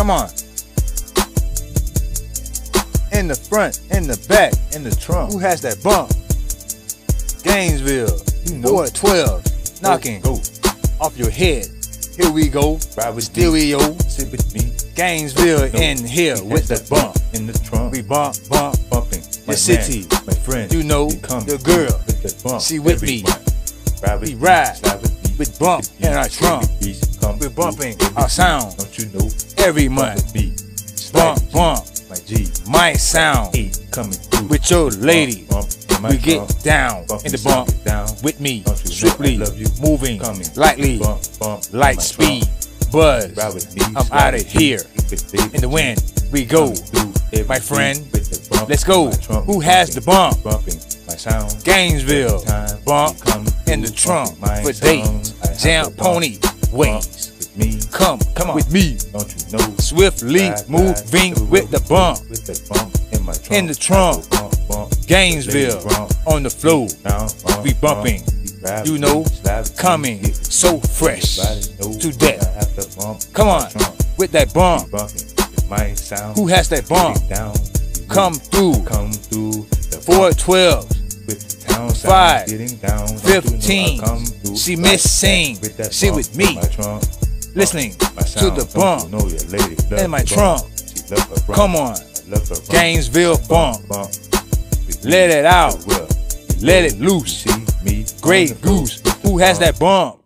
Come on. In the front, in the back, In the trunk. who has that bump? Gainesville, You know. 412, knocking Go. off your head. Here we go, Ride with still me. we yo. Sit with me. Gainesville No. in here We with had the bump. In the trunk. We bump. bumping. The city. My friend. You know, we come the girl. With the bump. She with me. Ride with We me. ride Slide with me. with bump With me. in our trunk. Every beat come We're bumping through. Every our beat. sound Don't you know? every Bump month. with me. Bump, Slide bump, my G. my sound. E coming through. With your lady. Bump in my We get trunk. down Bump in the and bump slide it down. with me, Don't you know swiftly I love you. moving, Coming. lightly, Bump in light my speed, trunk. buzz. Ride with me. I'm Slide outta with me. here. Keep it big. In the wind, we go. Coming through every My beat friend. with the bump Let's in go. my trunk. Who has the bump? Bumping my sound. Gainesville, Every time bump we come in the through, trunk bumping my for sound. days. I have Jam the bump. pony ways. With me. Come on. with me, Don't you know? swiftly Ride, moving ride, with the bump. With the bump in my trunk. In the trunk. Bump. Gainesville Bump. on the floor. Down, We bumping. ride You with know, me. Slide with me. coming Get with so me. fresh Everybody knows to death. I have the bump Come in on, my trunk. with that bump. Bumping with my sound. Who has that bump? Get down. You Come through. Come through. The bump 412, with the town sound. 5, Getting down. Don't you know I 15. come through She like missing. that with that She bump with me. in my trunk. Listening My to sound. the Don't bump. you know your lady love in my the trunk. bump. She love her bump. Come on, I love her bump. Gainesville bump. Bump. With me. Let it out. Well, Let it loose. see me. Grey on the floor. Goose, who has that bump?